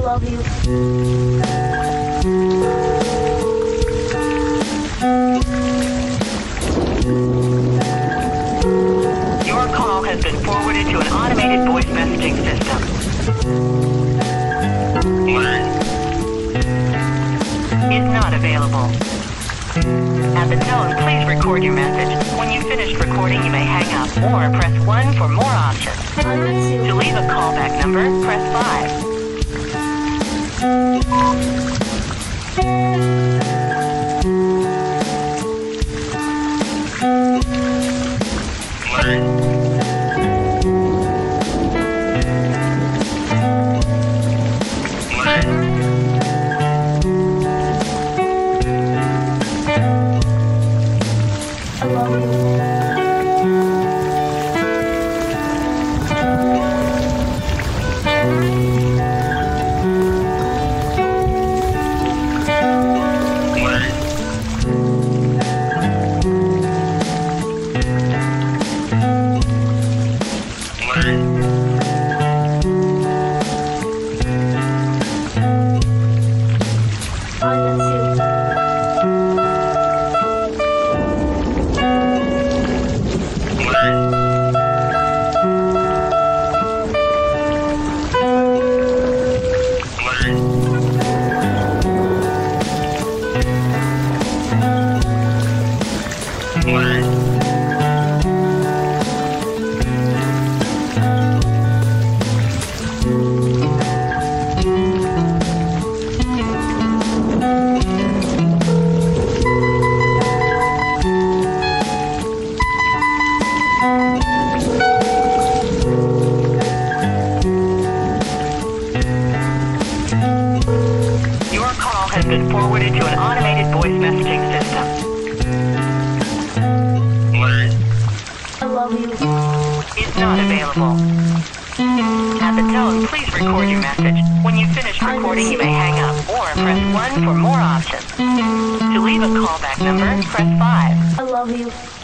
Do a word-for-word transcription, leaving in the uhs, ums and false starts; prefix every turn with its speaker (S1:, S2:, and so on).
S1: love you.
S2: Your call has been forwarded to an automated voice messaging system. Is not available. At the tone, please record your message. When you've finished recording, you may hang up or press one for more options. To leave a callback number, press five. Has been forwarded to an automated voice messaging system.
S1: I love you.
S2: Is not available. At the tone, please record your message. When you've finished recording, you may hang up or press one for more options. To leave a callback number, press five.
S1: I love you.